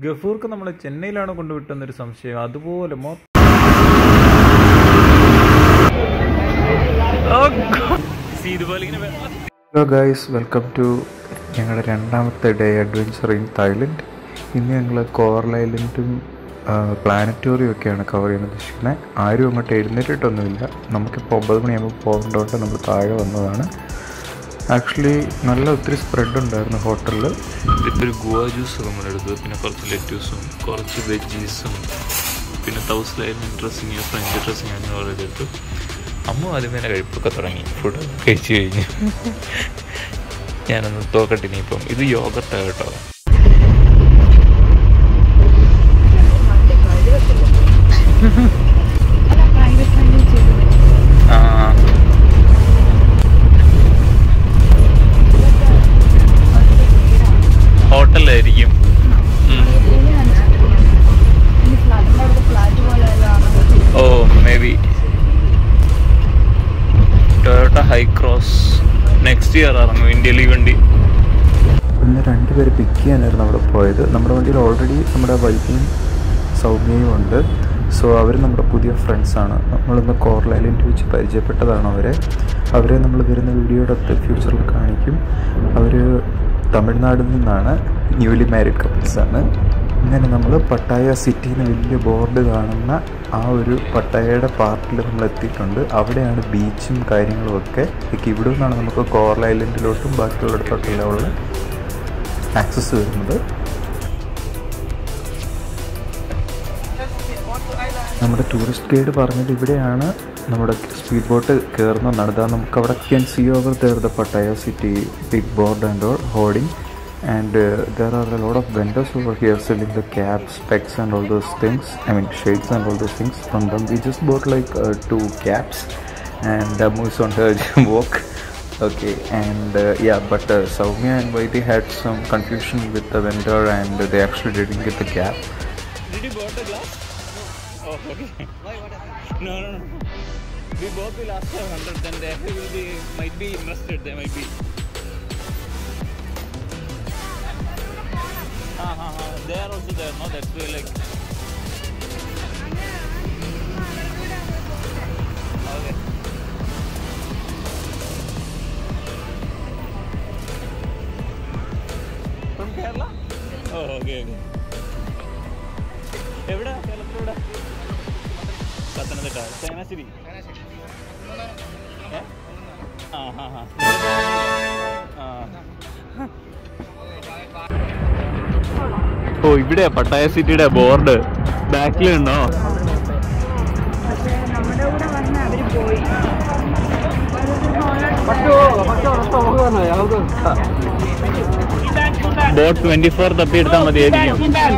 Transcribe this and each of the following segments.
ഗഫൂർക്ക് നമ്മളെ ചെന്നൈയിലാണ് കൊണ്ടുവിട്ടെന്നൊരു സംശയം. അതുപോലെ ഹലോ ഗൈസ്, വെൽക്കം ടു ഞങ്ങളുടെ രണ്ടാമത്തെ ഡേ അഡ്വഞ്ചർ ഇൻ തായ്ലൻഡ്. ഇന്ന് ഞങ്ങൾ കോറൽ ഐലൻഡും പ്ലാനറ്റോറിയം ഒക്കെയാണ് കവർ ചെയ്യാൻ ഉദ്ദേശിക്കുന്നത്. ആരും അങ്ങോട്ട് എഴുന്നേറ്റിട്ടൊന്നുമില്ല. നമുക്കിപ്പോൾ 9 മണിയാകുമ്പോൾ പോകേണ്ടതുകൊണ്ട് നമ്മൾ താഴെ വന്നതാണ്. ആക്ച്വലി നല്ല ഒത്തിരി സ്പ്രെഡ് ഉണ്ടായിരുന്നു ഹോട്ടലിൽ. ഒരു ഗുവ ജ്യൂസ് നമ്മളെടുത്തു, പിന്നെ കുറച്ച് ലെറ്റ്യൂസും കുറച്ച് വെജീസും പിന്നെ തൗസൻഡ് ഡ്രസ്സിങ്, ഫ്രഞ്ച് ഡ്രസ്സിങ് അങ്ങനെ ഓർഡർ എടുത്തു. അമ്മ ആദ്യമേ കഴിപ്പൊക്കെ തുടങ്ങി, ഫുഡ് കഴിച്ചു കഴിഞ്ഞു. ഞാനൊന്ന് തോക്കട്ടെ. ഇനിയിപ്പം ഇത് യോഗർട്ടാണ് കേട്ടോ. ഹോട്ടലായിരിക്കും. Oh maybe Toyota Hycross next year ഇറങ്ങും ഇന്ത്യയിൽ ഈ വണ്ടി. പിന്നെ 2 പേര് പിക്ക് ചെയ്യാനായിരുന്നു അവിടെ പോയത്. നമ്മുടെ വണ്ടിയിൽ ഓൾറെഡി നമ്മുടെ വൈഫിയും സൗമ്യയും ഉണ്ട്. സോ അവർ നമ്മുടെ പുതിയ ഫ്രണ്ട്സാണ്. നമ്മളിന്ന് കോറൽ ഐലൻഡ് വെച്ച് പരിചയപ്പെട്ടതാണ് അവരെ നമ്മൾ വരുന്ന വീഡിയോയുടെ അടുത്ത് ഫ്യൂച്ചറിൽ കാണിക്കും. അവർ തമിഴ്നാട്ടിൽ നിന്നാണ്, ന്യൂലി മാരീഡ് കപ്പിൾസാണ്. ഇങ്ങനെ നമ്മൾ പട്ടായ സിറ്റിയിൽ നിന്ന് വലിയ ബോർഡ് കാണുന്ന ആ ഒരു പട്ടായയുടെ പാർട്ടിൽ നമ്മൾ എത്തിയിട്ടുണ്ട്. അവിടെയാണ് ബീച്ചും കാര്യങ്ങളും ഒക്കെ. ഇവിടെ നിന്നാണ് നമുക്ക് കോറൽ ഐലൻഡിലോട്ടും ബാക്കിയുള്ളിടത്തോട്ടെല്ലാം ഉള്ള ആക്സസ് വരുന്നത്. നമ്മുടെ ടൂറിസ്റ്റ് ഗൈഡ് പറഞ്ഞത് ഇവിടെയാണ് നമ്മുടെ സ്പീഡ് ബോട്ട് കയറുന്നതെന്നാണ്. ഇതാ നമുക്കവിടെ can see over there the Pattaya city big board and all hoarding. And there are a lot of vendors over here selling the caps, specs and all those things. I mean shades and all those things. From them we just bought like 2 caps and Damu is on her walk. Okay, and yeah, but Soumya and Vaidhi had some confusion with the vendor and they actually didn't get the cap. Did you bought the glass? Oh, okay. Why? No. We bought the last 100. Then they will be might be interested. They might be. They are also there, no? That's why like. Okay. From Kerala? Oh, okay. എവിടെ? കേരളത്തിലെവിടെ? പത്തനംതിട്ട, ചങ്ങനാശ്ശേരി. ഓ ഇവിടെ Pattaya സിറ്റിയുടെ board ബാക്കിലുണ്ടോ? Boat 24 തപ്പി എടുത്താൽ മതിയായിരിക്കും.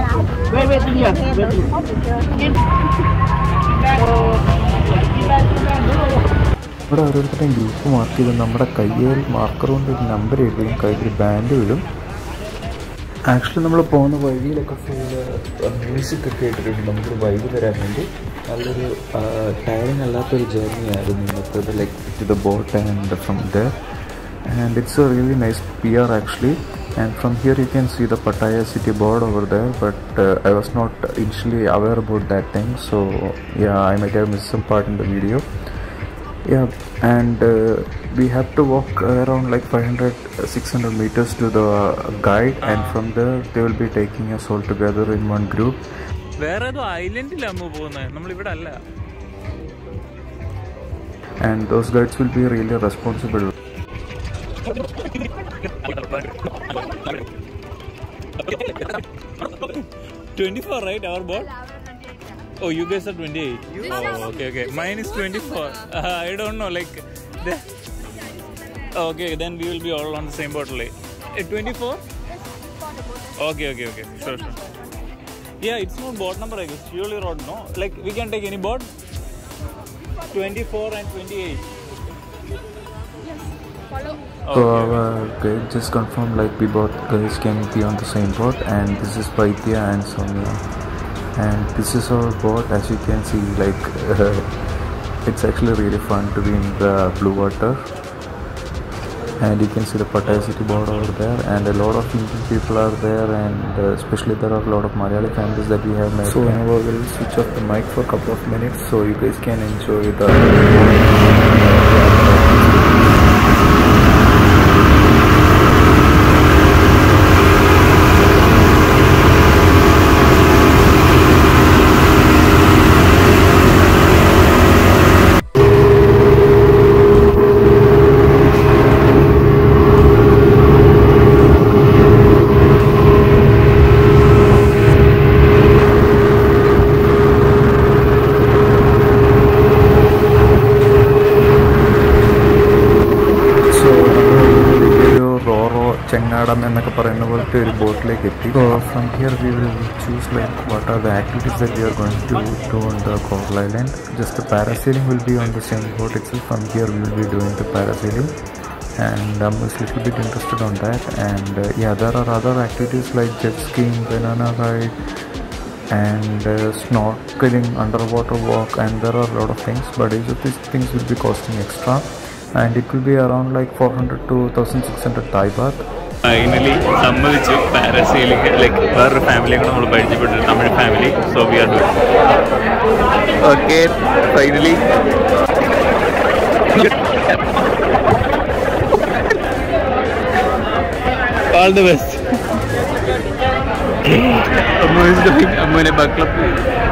ഇവിടെ ഓരോരുത്തരുടെയും group mark ചെയ്ത് നമ്മുടെ കയ്യിൽ മാർക്കർ കൊണ്ട് ഒരു നമ്പർ എഴുതുകയും കയ്യിൽ ബാൻഡ് വിടും. ആക്ച്വലി നമ്മൾ പോകുന്ന വഴിയിലൊക്കെ ഫുള്ള് മ്യൂസിക് ഒക്കെ ഇട്ടിട്ടുണ്ട് നമുക്കൊരു വൈബ് തരാൻ വേണ്ടി. നല്ലൊരു ടയറിങ് അല്ലാത്തൊരു ജേർണി ആയിരുന്നു ഇന്നത്തേത്. Like to the boat and from there and it's a really nice pier actually. And from here you can see the Pattaya city board over there, but I was not initially aware about that thing, so yeah, I might have missed some part in the video. Yeah, and we have to walk around like 500-600 meters to the guide, and from there they will be taking us all together in one group. വേറെ ഏതോ ഐലൻഡിലാണ് പോകുന്നത്, നമ്മൾ ഇവിടെ അല്ല. And those guides will be really responsible. 24, right? Our boat? Oh, you guys are 28. Oh, okay. Mine is 24. I don't know, like. Okay, then we will be all on the same boat, like. 24? Okay. Sure. Yeah, it's not boat number, I guess. Surely road, no? Like, we can take any boat? 24 and 28. So our guide just confirmed like we both guys can be on the same boat, and this is Vaidya and Soumya, and this is our boat. As you can see, like it's actually really fun to be in the blue water. and you can see the Pattaya city board over there, and a lot of Indian people are there, and especially there are a lot of Malayali families that we have met. So now we'll switch off the mic for a couple of minutes so you guys can enjoy the Chengadam എന്നൊക്കെ പറയുന്ന പോലത്തെ ഒരു ബോട്ടിലേക്ക് എത്തി. So from here we will choose like what are the activities that we are going to do on the Coral Island. Just the parasailing will be on the same boat itself. From here we will be doing the parasailing, and I'm a little bit interested on that. And yeah, there are other activities like jet skiing, banana ride, and snorkeling, underwater walk, and there are a lot of things, but each of these things will be costing extra, and it will be around like 400 to 1600 Thai baht. Finally സമ്മതിച്ചു parasailing like വേറൊരു ഫാമിലിയൊക്കെ നമ്മൾ പരിചയപ്പെട്ടു, Tamil family. So we are doing okay. Finally all the best. അമ്മുവിനെ ബക്ലപ്പ്.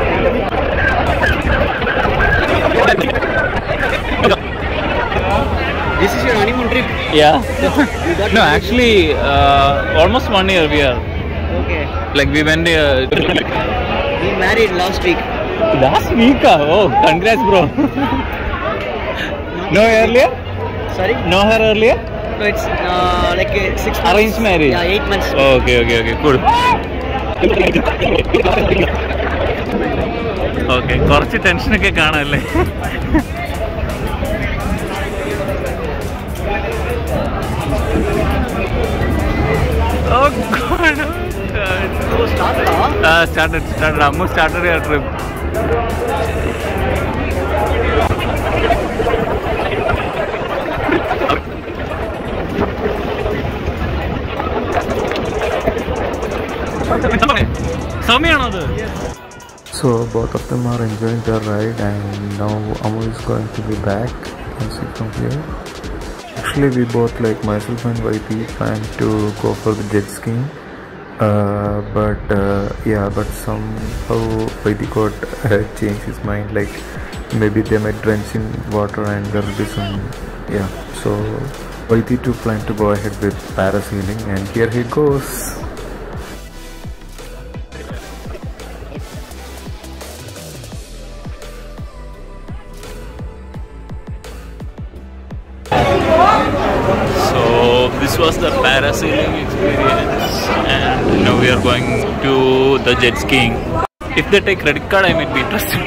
This is your honeymoon trip? Yeah. No, actually, almost 1 year we are. Okay. Like we went We married last week. Last week? Oh, congrats, bro. No earlier? Sorry? No her earlier? No, it's like 6 months. Arranged marriage? Yeah, 8 months. Okay, cool. Okay, കുറച്ച് ടെൻഷനൊക്കെ കാണാമല്ലേ? Oh God! So started, huh? Started. Ammu started your trip. So both of them are enjoying their ride, and now Ammu is going to be back. You can see from here. Actually, we both, like myself and Vaiti, plan to go for the jet skiing, but somehow Vaiti got changed his mind, like maybe they might drench in water and there will be some, so Vaiti too plan to go ahead with parasailing, and here he goes. This was the parasailing experience, and now we are going to the jet skiing. If they take credit card, I might be interested.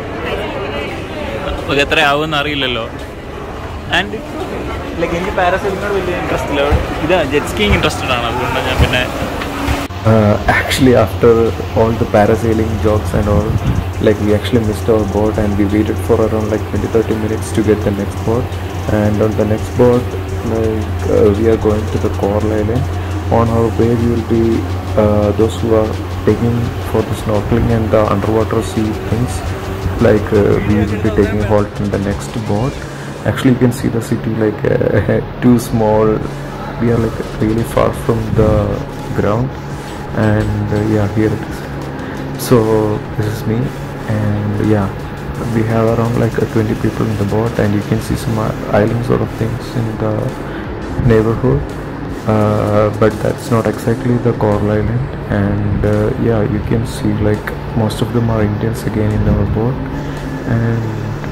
Okay, എത്ര ആവുമെന്ന് അറിയില്ലല്ലോ. And like എനിക്ക് പാരസൈലിങ്ങിനോട് വലിയ interest ഇല്ല, ഇത് jet skiing interested ആണ്, അതുകൊണ്ടാണ് ഞാൻ പിന്നെ. Actually, after all the parasailing jokes and all, like we actually missed our boat, and we waited for around like 20-30 minutes to get the next boat. And on the next boat, like we are going to the Coral Island. On our way we will be those who are taking for the snorkeling and the underwater sea things, like we will be taking halt in the next boat. Actually, you can see the city like too small. We are like really far from the ground, and here it is. So this is me, and we have around like 20 people in the boat, and you can see some island sort of things in the neighborhood, but that's not exactly the Coral Island. And you can see like most of them are Indians again in our boat. And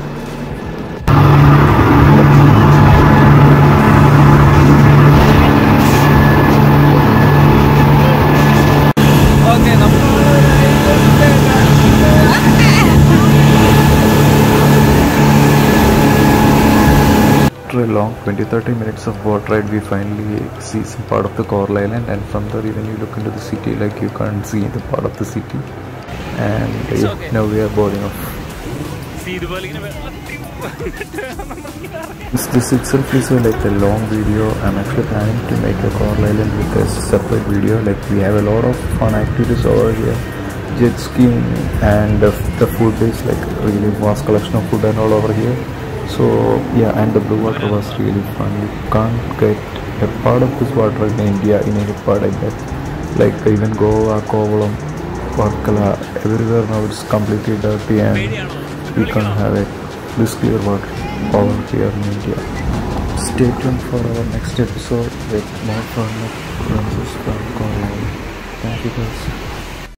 after a long 20-30 minutes of boat ride, we finally see some part of the Coral Island, and from there even you look into the city, like you can't see the part of the city. And now we are boarding off. See the This itself is like a long video. I'm actually planning to make a Coral Island with a separate video. Like we have a lot of fun activities over here, jet skiing, and the food is like really vast collection of food and all over here. So yeah, and the blue water was really fun. You can't get a part of this water in India in any part I guess. Like even Goa, Kovalam, Varkala, everywhere now it's completely dirty and we can't have it. This clear water over here in India. Stay tuned for our next episode with more fun with Princess from Coral Island. Thank you guys.